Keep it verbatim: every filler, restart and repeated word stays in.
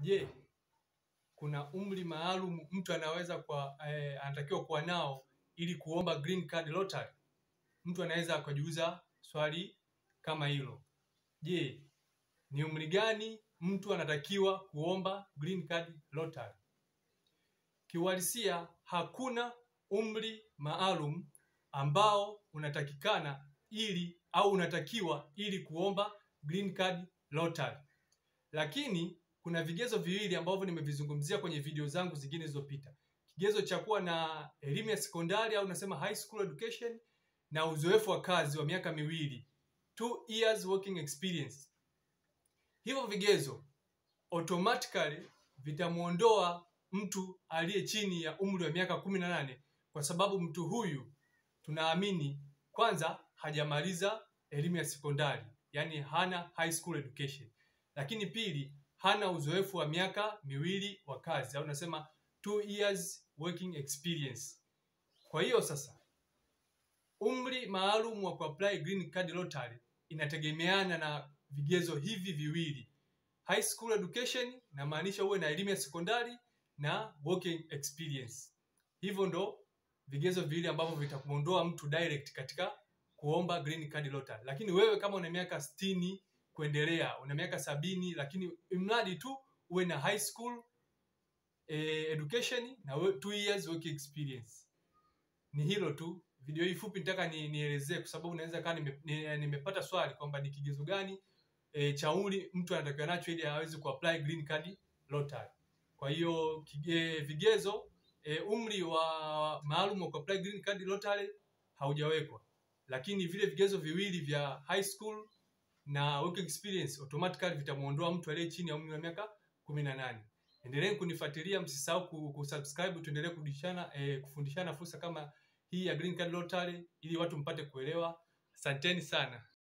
Je, kuna umri maalum mtu anaweza kwa eh, anatakiwa kuwa nao ili kuomba green card lottery? Mtu anaweza akajiuliza swali kama hilo. Je, ni umri gani mtu anatakiwa kuomba green card lottery? Kiuhalisia hakuna umri maalum ambao unatakikana ili au unatakiwa ili kuomba green card lottery. Lakini kuna vigezo viwili ambavyo nimevizungumzia kwenye video zangu zingine zilizopita. Kigezo cha kuwa na elimu ya sekondari au nasema high school education na uzoefu wa kazi wa miaka miwili, two years working experience. Hivyo vigezo automatically vitamuondoa mtu aliye chini ya umri wa miaka kumi na nane, kwa sababu mtu huyu tunaamini kwanza hajamaliza elimu ya sekondari, yani hana high school education. Lakini pili, hana uzoefu wa miaka miwili wa kazi au nasema two years working experience. Kwa hiyo sasa umri maalum wa kuapply green card lottery inategemeana na vigezo hivi viwili. High school education na maanisha uwe na elimu ya sekondari na working experience. Hivyo ndo vigezo viwili ambavyo vitakuondoa mtu direct katika kuomba green card lottery. Lakini wewe kama una miaka sitini kuendelea, una miaka sabini, lakini imradi tu uwe na high school eh, education na two years work experience. Ni hilo tu. Video hii fupi nitaka ni, nielezee kwa sababu naweza kama nimepata nime, nime swali kwamba ni kigezo gani e, cha umri mtu anatakiwa nacho ili aweze kuapply green card lottery. Kwa hiyo kige, vigezo e, umri wa maalum wa kuapply green card lottery haujawekwa. Lakini vile vigezo viwili vya high school na work experience automatically vitamuondoa mtu aliye chini ya umri wa miaka kumi na nane. Endeleeni kunifuatilia, msisahau kusubscribe, tuendelee kudishana eh, kufundishana fursa kama hii ya green card lottery ili watu mpate kuelewa. Asanteni sana.